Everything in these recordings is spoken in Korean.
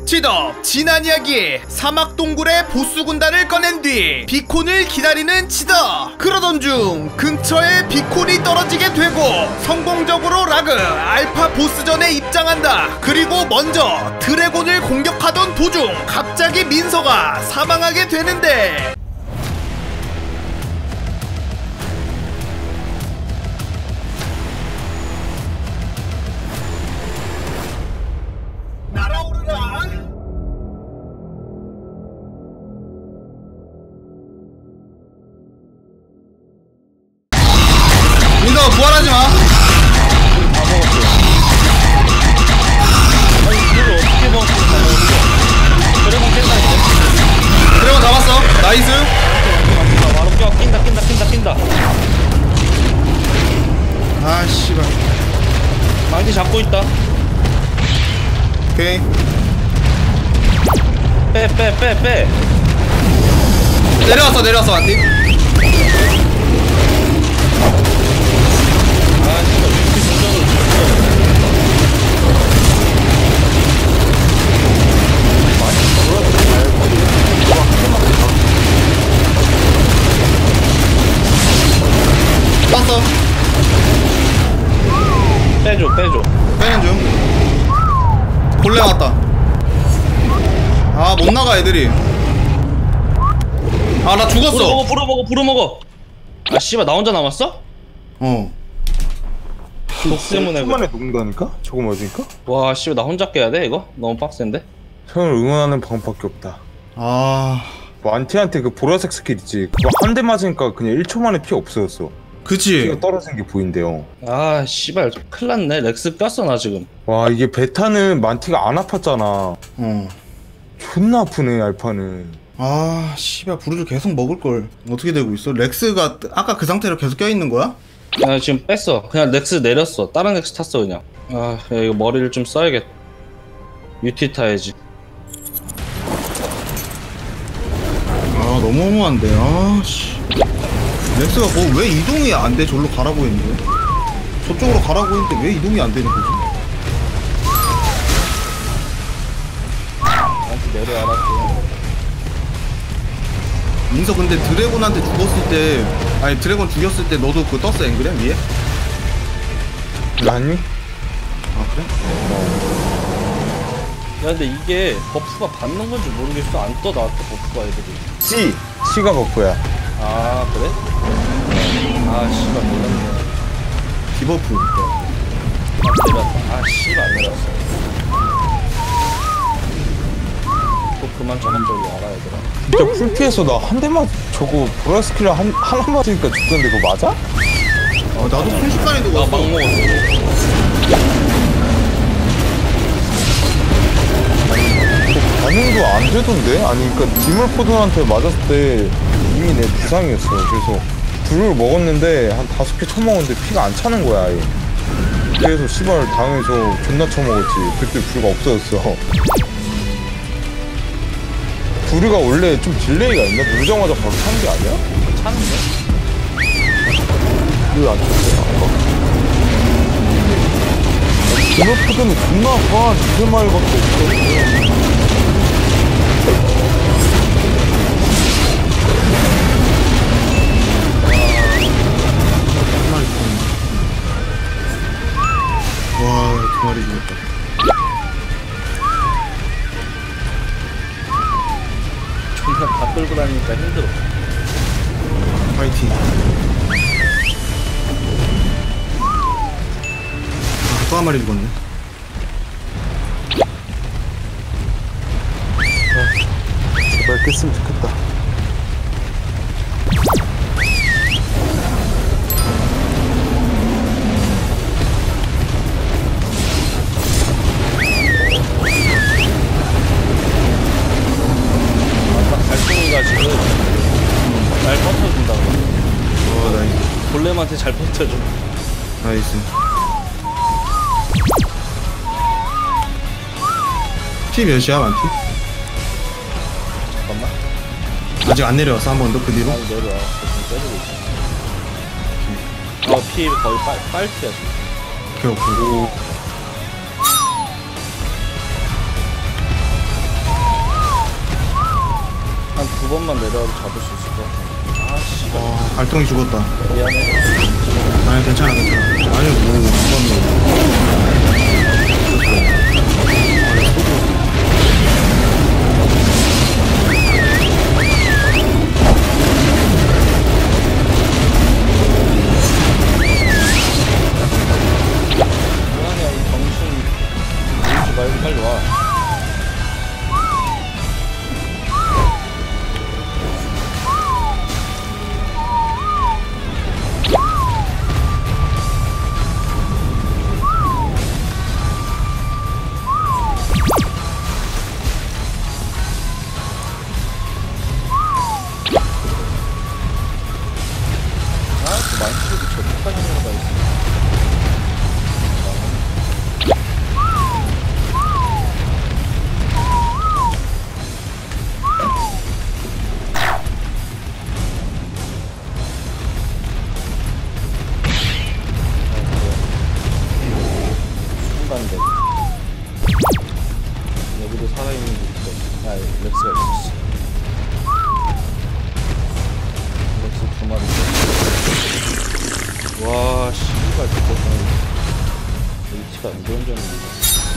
지덕 지난 이야기 사막 동굴의 보스 군단을 꺼낸 뒤 비콘을 기다리는 지덕. 그러던 중 근처에 비콘이 떨어지게 되고 성공적으로 라그 알파 보스전에 입장한다. 그리고 먼저 드래곤을 공격하던 도중 갑자기 민서가 사망하게 되는데 민서 부활하지 마. 다 먹었어. 아니 이걸 어떻게 먹었어? 다 먹었어. 드래곤 깬다 이제. 드래곤 잡았어. 나이스. 바로 낀다. 아 씨발. 망치 잡고 있다. 오케이. 빼. 내려왔어 안디. 아 진짜 위치 선정을 줬어. 땄어. 빼줘. 빼는 중. 벌레 왔다. 아 못 나가 애들이. 아 나 죽었어. 불어 먹어. 아 씨발 나 혼자 남았어? 어. 독 때문에. 초반에 녹는다니까? 저거 맞으니까? 와 씨발 나 혼자 깨야 돼 이거? 너무 빡센데? 형을 응원하는 방법밖에 없다. 아 뭐 안티한테 그 보라색 스킬 있지? 그거 한 대 맞으니까 그냥 1초 만에 피 없어졌어. 그치. 피가 떨어진 게 보인대요. 아 씨발 큰일났네. 렉스 꼈어 나 지금. 와 이게 베타는 만티가 안 아팠잖아. 어. 존나 아프네 알파는. 아 씨발 부르를 계속 먹을걸. 어떻게 되고 있어? 렉스가 아까 그 상태로 계속 껴있는 거야? 아 지금 뺐어. 그냥 렉스 내렸어. 다른 렉스 탔어 그냥. 아 야, 이거 머리를 좀 써야겠다. UT 타야지. 아 너무 허무한데. 아씨 렉스가 뭐 왜 이동이 안 돼? 절로 가라고 했는데 저쪽으로 가라고 했는데 왜 이동이 안 되는 거지? 나한테 내려와라. 민서 근데 드래곤한테 죽었을 때 아니 드래곤 죽였을 때 너도 그거 떴어 앵그램 위에? 아니? 아 그래? 야 근데 이게 버프가 받는 건지 모르겠어. 안 떠 나왔어 버프가 애들이. C가 버프야. 아 그래? 아 씨발 몰랐네. 디버프. 안 내렸다. 아 씨발 안 내렸어. 또 그만 저것저것 알아 얘들아. 진짜 풀피해서 나 한 대만 저거 보라 스킬 하나 맞으니까 죽던데 그거 맞아? 나도 순식간에 나 녹았어. 막 먹었어. 반응도 안 되던데? 아니 그니까 디몰포드한테 맞았을 때 이미 내 부상이었어. 그래서 불을 먹었는데 한 5개 쳐먹었는데 피가 안 차는 거야 아예. 그래서 시발 당해서 존나 쳐먹었지. 그때 불가 없어졌어. 불이가 원래 좀 딜레이가 있나? 누르자마자 바로 차는 게 아니야? 차는데? 왜 안 찼어? 디몰포드는 존나 아파. 2마일밖에 없어. 와, 두 마리 죽었다. 존나 다 끌고 다니니까 힘들어. 파이팅. 또 한 마리 죽었네. 제발 깼으면 좋겠다. 달팽이가 지금 잘 버텨준다고. 나이스. 골렘한테 잘 버텨줘. 나이스. 피 몇이야, 만티? 잠깐만. 아직 안 내려왔어, 한 번도 그 뒤로? 아니 내려와. 지금 때리고 있어. 피 거의 빨피야 지금. 오케이. 두 번만 내려와도 잡을 수 있을 것 같아. 아씨. 발통이 죽었다. 미안해. 아니 괜찮아. 아니 뭐 미안해, 이 정신 울지 말고 빨리 와. 만수도 저기까지 내려가 있어. 순간대. 여기도 살아있는 게 있어. 아, 렉스가 있었어. 렉스 두 마리. 와, 씨발, 저거 위치가 안 좋은 점인데.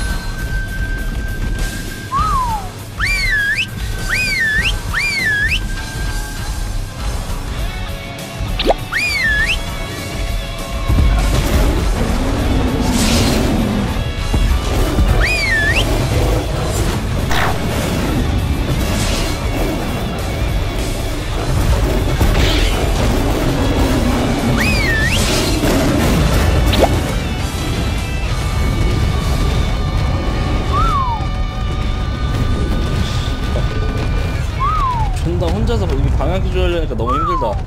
존나 혼자서 이게 방향키 조절하려니까 너무 힘들다.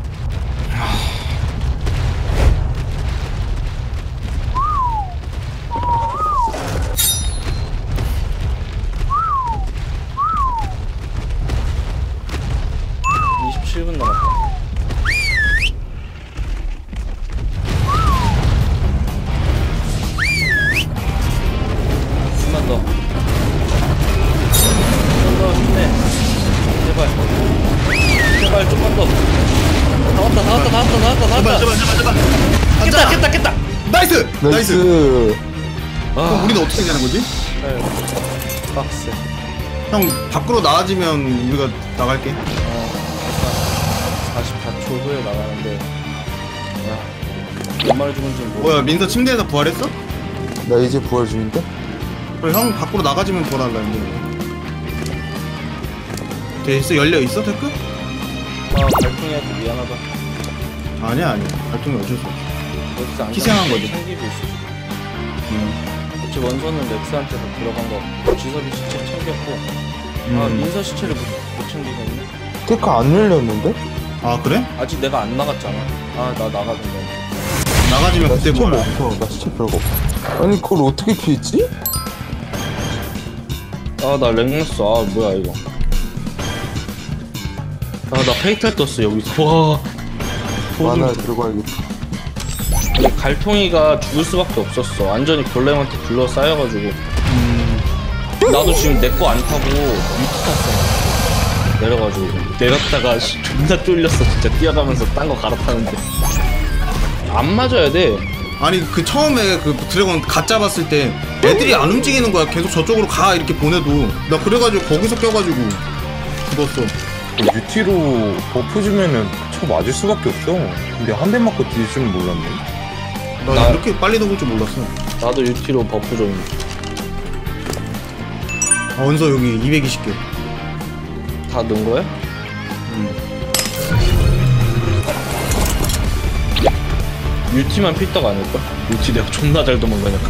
(27분) 남았다. 좀만 더. 좀만 더 힘내. 제발 좀만 더. 다 왔다. 깼다. 나이스. 나이스. 그럼 우리는 어떻게 되는 거지? 박스. 형 밖으로 나와지면 우리가 나갈게. 44초 후에 나가는데. 몇 마리 죽은지 뭐야 민서 침대에서 부활했어? 나 이제 부활 중인데? 그래 형 밖으로 나가지면 부활할라 했는데. 됐어? 열려있어 테크? 갈등이한테 미안하다. 아니야 발통이 어쩔 수 없어. 렉스 안 희생한 거지. 챙기고 있어. 어째 원서는 렉스한테 다 들어간 거. 지섭이 시체 챙겼고. 민서 시체를 못 챙기겠네. 테크 안 열렸는데? 아 그래? 아직 내가 안 나갔잖아. 나 나가던데. 나가지면 나 그때 시체 뭐야? 뭐 없어. 나 시체 별거 없어. 아니 그걸 어떻게 피했지? 나 렉냈어. 뭐야 이거. 나 페이탈 떴어 여기서. 와. 만화 들고 와야겠다. 근데 갈통이가 죽을 수밖에 없었어. 완전히 골렘한테 둘러싸여가지고. 나도 지금 내 거 안 타고 위트 탔어. 내려가지고 내렸다가 존나 쫄렸어. 진짜 뛰어가면서 딴 거 갈아타는데 안 맞아야 돼. 아니 그 처음에 그 드래곤 갓 잡았을 때 애들이 안 움직이는 거야. 계속 저쪽으로 가 이렇게 보내도. 나 그래가지고 거기서 껴가지고 죽었어. 유티로 버프 주면은 쳐 맞을 수밖에 없어. 근데 한 대 맞고 뒤질 줄은 몰랐네. 나 이렇게 빨리 녹을 줄 몰랐어. 나도 UT로 버프 좀. 원서 여기 220개. 다 넣은 거야? UT만 필떡 아닐까? UT 내가 존나 잘 도망가니까.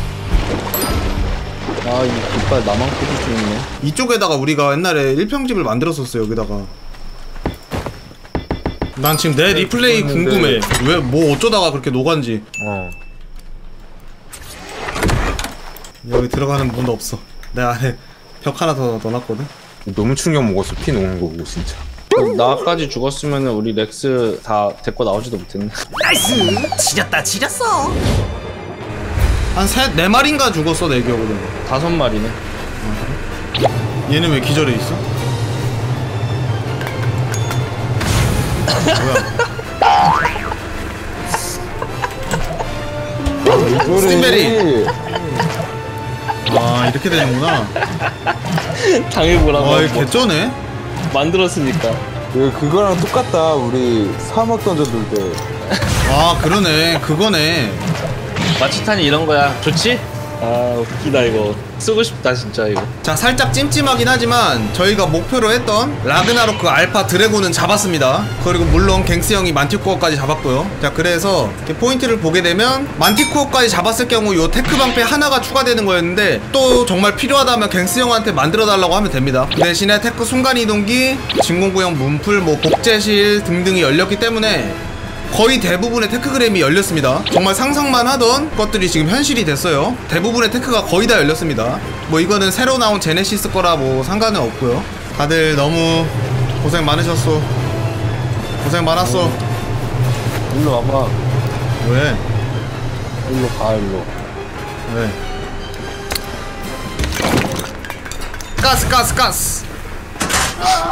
이 깃발 나만 꽂을 수 있네. 이쪽에다가 우리가 옛날에 1평집을 만들었었어. 여기다가. 난 지금 내 리플레이 궁금해. 왜 뭐 어쩌다가 그렇게 녹았는지. 여기 들어가는 문도 없어. 내 안에 벽 하나 더 넣어놨거든. 너무 충격 먹었어. 피 녹는 거 보고 진짜. 나까지 죽었으면 우리 렉스 다 데리고 나오지도 못했네. 나이스! 지렸어. 한 4마리인가 죽었어 내 기억으로. 5마리네. 얘는 왜 기절해 있어? 이거를 스팀베리. 아 이렇게 되는구나. 당해보라고 와 한번 이거 개쩌네. 만들었으니까. 그거랑 똑같다. 우리 사막 던져둘 때. 아 그러네. 그거네. 마취탄이 이런 거야. 좋지? 아 웃기다 이거. 쓰고 싶다 진짜 이거. 자 살짝 찜찜하긴 하지만 저희가 목표로 했던 라그나로크 알파 드래곤은 잡았습니다. 그리고 물론 갱스 형이 만티코어까지 잡았고요. 자 그래서 이렇게 포인트를 보게 되면 만티코어까지 잡았을 경우 요 테크 방패 하나가 추가되는 거였는데 또 정말 필요하다면 갱스 형한테 만들어 달라고 하면 됩니다. 그 대신에 테크 순간이동기, 진공구형 문풀, 뭐 복제실 등등이 열렸기 때문에 거의 대부분의 테크그램이 열렸습니다. 정말 상상만 하던 것들이 지금 현실이 됐어요. 대부분의 테크가 거의 다 열렸습니다. 뭐 이거는 새로 나온 제네시스 거라 뭐 상관은 없고요. 다들 너무 고생 많으셨어. 고생 많았어. 일로 와봐. 왜? 일로 가 일로. 왜? 가스.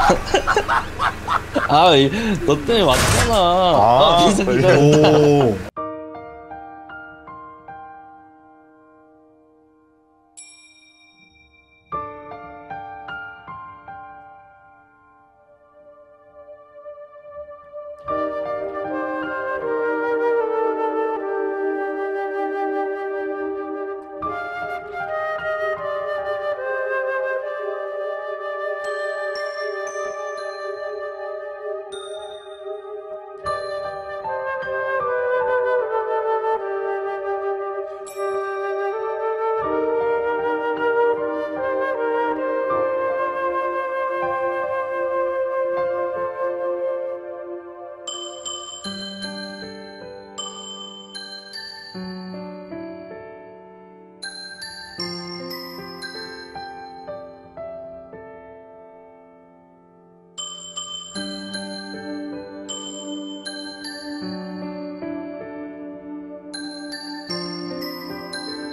너 때문에 왔잖아. 아, 민석이가. 오.